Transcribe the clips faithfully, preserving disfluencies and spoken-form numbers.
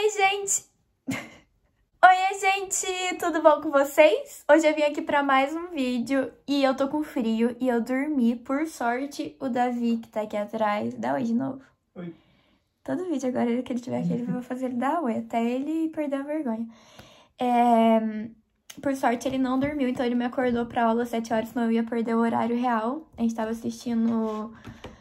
Oi, gente! Oi, gente! Tudo bom com vocês? Hoje eu vim aqui pra mais um vídeo e eu tô com frio e eu dormi. Por sorte, o Davi, que tá aqui atrás... Dá oi de novo. Oi. Todo vídeo agora que ele tiver aqui, eu vou fazer ele dar oi, até ele perder a vergonha. É... Por sorte, ele não dormiu, então ele me acordou pra aula às sete horas, senão eu ia perder o horário real. A gente tava assistindo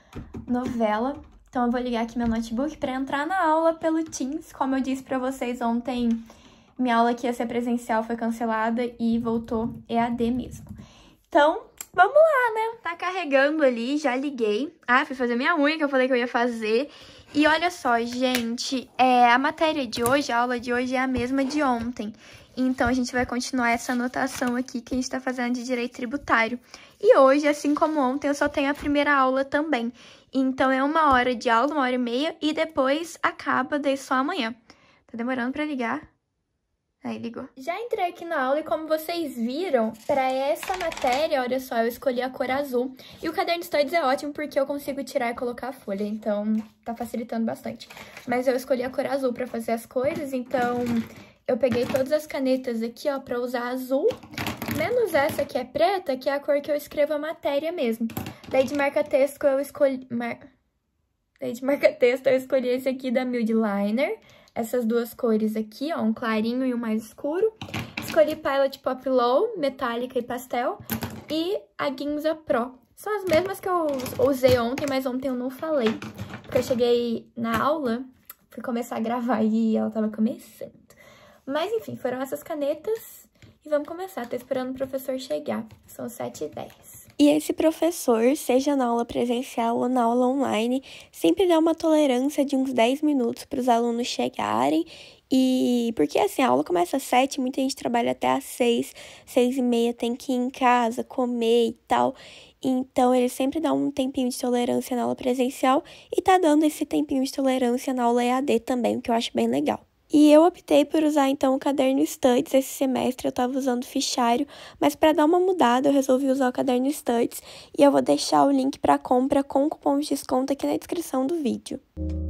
novela. Então eu vou ligar aqui meu notebook pra entrar na aula pelo Teams. Como eu disse pra vocês ontem, minha aula que ia ser presencial foi cancelada e voltou E A D mesmo. Então, vamos lá, né? Tá carregando ali, já liguei. Ah, fui fazer minha unha, que eu falei que eu ia fazer. E olha só, gente, é, a matéria de hoje, a aula de hoje é a mesma de ontem. Então, a gente vai continuar essa anotação aqui que a gente tá fazendo de direito tributário. E hoje, assim como ontem, eu só tenho a primeira aula também. Então, é uma hora de aula, uma hora e meia, e depois acaba, daí só amanhã. Tá demorando pra ligar? Aí, ligou. Já entrei aqui na aula e como vocês viram, para essa matéria, olha só, eu escolhi a cor azul. E o caderno Studies é ótimo porque eu consigo tirar e colocar a folha, então tá facilitando bastante. Mas eu escolhi a cor azul para fazer as coisas, então eu peguei todas as canetas aqui, ó, para usar azul. Menos essa que é preta, que é a cor que eu escrevo a matéria mesmo. Daí de marca-texto eu escolhi... Mar... Daí de marca-texto eu escolhi esse aqui da Mildliner. Essas duas cores aqui, ó, um clarinho e um mais escuro. Escolhi Pilot Pop Low, metálica e pastel. E a Ginza Pro. São as mesmas que eu usei ontem, mas ontem eu não falei. Porque eu cheguei na aula, fui começar a gravar e ela tava começando. Mas enfim, foram essas canetas. E vamos começar, tô esperando o professor chegar. São sete e dez. E esse professor, seja na aula presencial ou na aula online, sempre dá uma tolerância de uns dez minutos para os alunos chegarem. E porque assim, a aula começa às sete, muita gente trabalha até às seis, seis e meia, tem que ir em casa, comer e tal. Então, ele sempre dá um tempinho de tolerância na aula presencial e tá dando esse tempinho de tolerância na aula E A D também, o que eu acho bem legal. E eu optei por usar, então, o caderno Studies. Esse semestre eu estava usando o fichário, mas para dar uma mudada eu resolvi usar o caderno Studies e eu vou deixar o link para compra com cupom de desconto aqui na descrição do vídeo.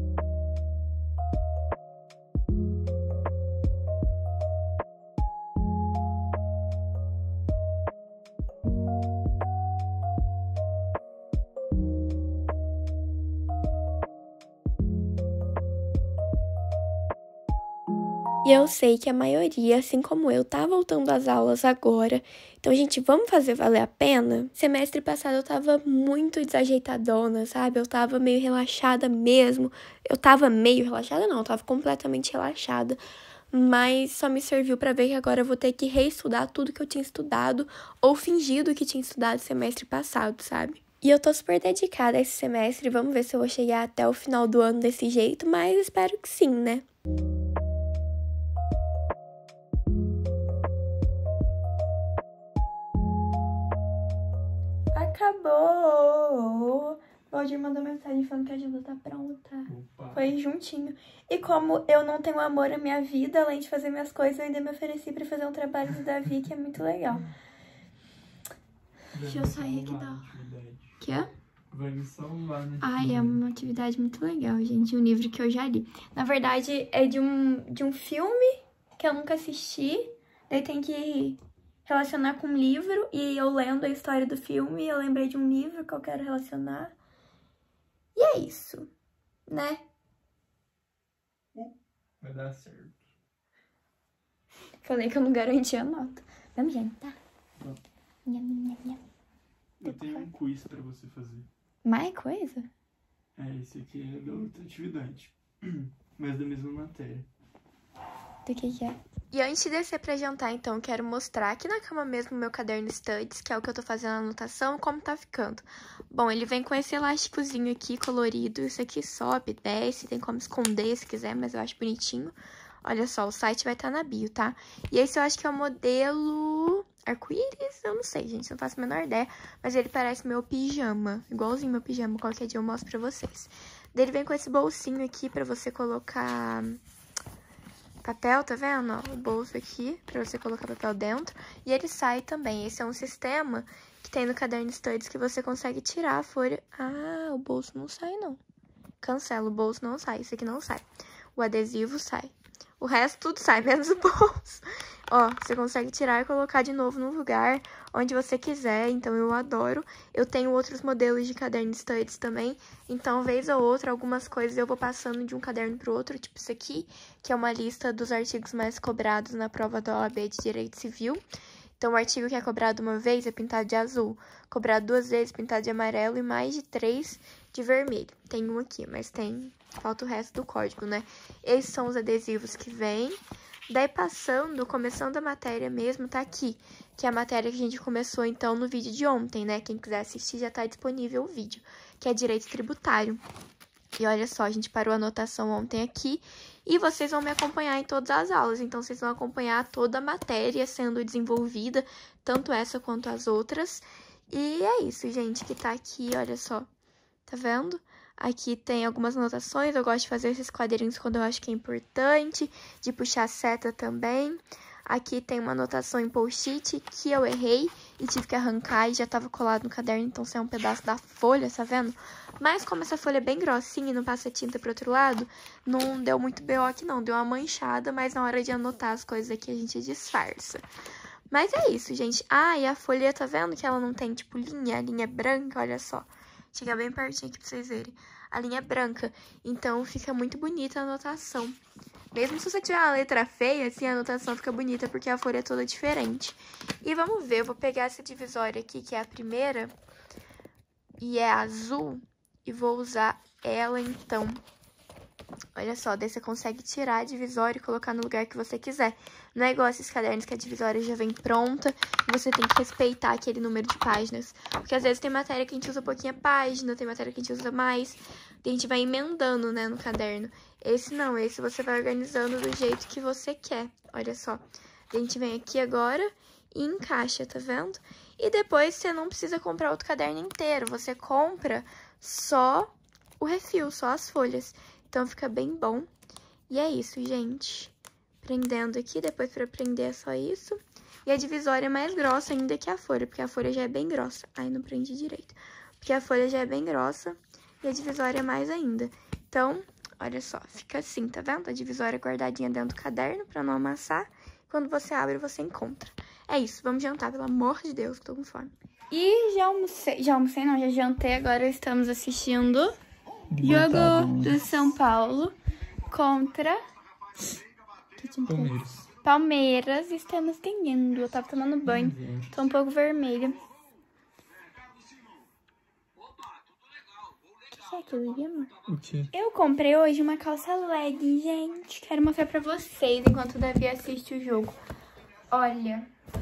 E eu sei que a maioria, assim como eu, tá voltando às aulas agora. Então, gente, vamos fazer valer a pena? Semestre passado eu tava muito desajeitadona, sabe? Eu tava meio relaxada mesmo. Eu tava meio relaxada, não, eu tava completamente relaxada. Mas só me serviu pra ver que agora eu vou ter que reestudar tudo que eu tinha estudado ou fingido que tinha estudado semestre passado, sabe? E eu tô super dedicada a esse semestre, vamos ver se eu vou chegar até o final do ano desse jeito, mas espero que sim, né? Acabou! O Valdir mandou mensagem falando que a janta tá pronta. Opa. Foi juntinho. E como eu não tenho amor à minha vida, além de fazer minhas coisas, eu ainda me ofereci pra fazer um trabalho do Davi, que é muito legal. Deixa eu sair aqui da... Que é? Vai me salvar, né? Ai, é uma atividade muito legal, gente. Um livro que eu já li. Na verdade, é de um, de um filme que eu nunca assisti. Daí tem que relacionar com um livro, e eu lendo a história do filme, eu lembrei de um livro que eu quero relacionar. E é isso, né? Vai dar certo. Falei que eu não garantia a nota. Vamos jantar? Vamos. Nham, nham, nham. Eu tenho um quiz pra você fazer. Mais coisa? É, esse aqui é da outra atividade, mas da mesma matéria. Do que que é? E antes de descer pra jantar, então, quero mostrar aqui na cama mesmo o meu caderno Studies, que é o que eu tô fazendo a anotação, como tá ficando. Bom, ele vem com esse elásticozinho aqui, colorido. Isso aqui sobe, desce, tem como esconder se quiser, mas eu acho bonitinho. Olha só, o site vai estar na bio, tá? E esse eu acho que é o modelo arco-íris, eu não sei, gente, não faço a menor ideia. Mas ele parece meu pijama, igualzinho meu pijama, qualquer dia eu mostro pra vocês. Daí ele vem com esse bolsinho aqui pra você colocar papel, tá vendo? Ó, o bolso aqui, pra você colocar papel dentro. E ele sai também. Esse é um sistema que tem no caderno Studies que você consegue tirar a folha. Ah, o bolso não sai, não. Cancela, o bolso não sai. Esse aqui não sai. O adesivo sai. O resto tudo sai, menos o bolso. Ó, você consegue tirar e colocar de novo no lugar onde você quiser, então eu adoro. Eu tenho outros modelos de caderno studs também, então vez ou outra, algumas coisas eu vou passando de um caderno pro outro, tipo isso aqui, que é uma lista dos artigos mais cobrados na prova da O A B de Direito Civil. Então, o artigo que é cobrado uma vez é pintado de azul, cobrado duas vezes pintado de amarelo e mais de três de vermelho. Tem um aqui, mas tem, falta o resto do código, né? Esses são os adesivos que vêm. Daí, passando, começando a matéria mesmo, tá aqui, que é a matéria que a gente começou, então, no vídeo de ontem, né? Quem quiser assistir, já tá disponível o vídeo, que é Direito Tributário. E olha só, a gente parou a anotação ontem aqui e vocês vão me acompanhar em todas as aulas. Então, vocês vão acompanhar toda a matéria sendo desenvolvida, tanto essa quanto as outras. E é isso, gente, que tá aqui, olha só. Tá vendo? Aqui tem algumas anotações, eu gosto de fazer esses quadrinhos quando eu acho que é importante, de puxar a seta também. Aqui tem uma anotação em post-it que eu errei e tive que arrancar e já tava colado no caderno, então isso é um pedaço da folha, tá vendo? Mas como essa folha é bem grossinha e não passa tinta pro outro lado, não deu muito B O aqui não, deu uma manchada, mas na hora de anotar as coisas aqui a gente disfarça. Mas é isso, gente. Ah, e a folha, tá vendo que ela não tem, tipo, linha? A linha é branca, olha só. Chega bem pertinho aqui pra vocês verem. A linha é branca, então fica muito bonita a anotação. Mesmo se você tiver uma letra feia, assim, a anotação fica bonita, porque a folha é toda diferente. E vamos ver, eu vou pegar essa divisória aqui, que é a primeira, e é azul, e vou usar ela, então. Olha só, daí você consegue tirar a divisória e colocar no lugar que você quiser. Não é igual esses cadernos que a divisória já vem pronta e você tem que respeitar aquele número de páginas. Porque às vezes tem matéria que a gente usa pouquinha página, tem matéria que a gente usa mais, e a gente vai emendando, né, no caderno. Esse não, esse você vai organizando do jeito que você quer, olha só. A gente vem aqui agora e encaixa, tá vendo? E depois você não precisa comprar outro caderno inteiro, você compra só o refil, só as folhas. Então, fica bem bom. E é isso, gente. Prendendo aqui, depois pra prender é só isso. E a divisória é mais grossa ainda que a folha, porque a folha já é bem grossa. Ai, não prendi direito. Porque a folha já é bem grossa e a divisória é mais ainda. Então, olha só, fica assim, tá vendo? A divisória guardadinha dentro do caderno pra não amassar. Quando você abre, você encontra. É isso, vamos jantar, pelo amor de Deus, que tô com fome. E já almocei, já almocei não, já jantei, agora estamos assistindo... Jogo do São Paulo contra Palmeiras. Palmeiras. Estamos ganhando. Eu tava tomando banho. Tô um pouco vermelha. O que é aquilo ali, amor? O quê? Eu comprei hoje uma calça leg, gente. Quero mostrar pra vocês enquanto o Davi assiste o jogo. Olha.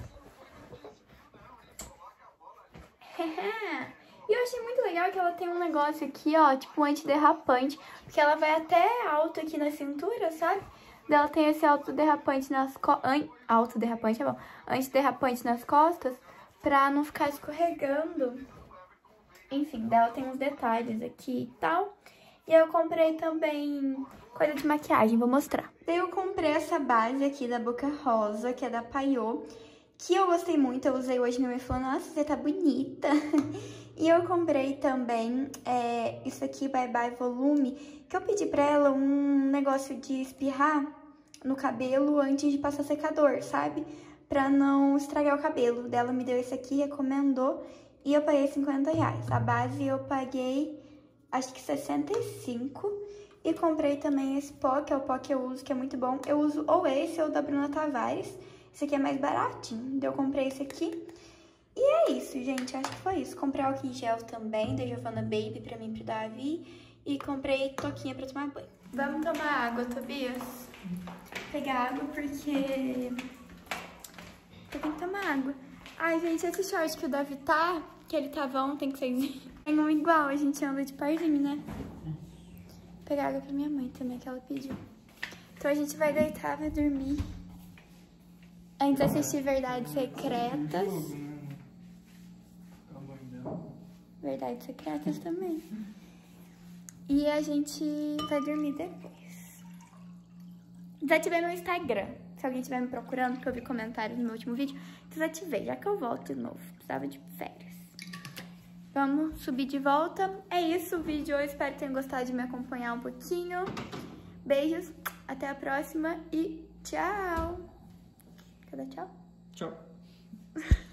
E eu achei muito legal que ela tem um negócio aqui, ó, tipo um antiderrapante, porque ela vai até alto aqui na cintura, sabe? Daí ela tem esse autoderrapante nas costas, autoderrapante é bom, antiderrapante nas costas, pra não ficar escorregando. Enfim, daí ela tem uns detalhes aqui e tal. E eu comprei também coisa de maquiagem, vou mostrar. Daí eu comprei essa base aqui da Boca Rosa, que é da Paiô, que eu gostei muito, eu usei hoje, minha mãe falou, nossa, você tá bonita. E eu comprei também é, isso aqui, Bye Bye Volume, que eu pedi pra ela um negócio de espirrar no cabelo antes de passar secador, sabe? Pra não estragar o cabelo. Dela me deu esse aqui, recomendou, e eu paguei cinquenta reais. A base eu paguei, acho que sessenta e cinco. E comprei também esse pó, que é o pó que eu uso, que é muito bom. Eu uso ou esse ou da Bruna Tavares. Esse aqui é mais baratinho, então eu comprei esse aqui. E é isso, gente, acho que foi isso. Comprei álcool em gel também, da Giovanna Baby, pra mim e pro Davi. E comprei toquinha pra tomar banho. Vamos tomar água, Tobias? Pegar água porque... eu tenho que tomar água. Ai, gente, esse short que o Davi tá, que ele tava ontem, que vocês viram. Tem um igual, a gente anda de pardinho, né? Vou pegar água pra minha mãe também, que ela pediu. Então a gente vai deitar, vai dormir. Antes de assistir Verdades Secretas. Verdades Secretas também. E a gente vai dormir depois. Desativei meu Instagram. Se alguém estiver me procurando, porque eu vi comentários no meu último vídeo, desativei, já que eu volto de novo. Precisava de férias. Vamos subir de volta. É isso o vídeo. Eu espero que tenham gostado de me acompanhar um pouquinho. Beijos. Até a próxima e tchau! Cadê tchau? Tchau.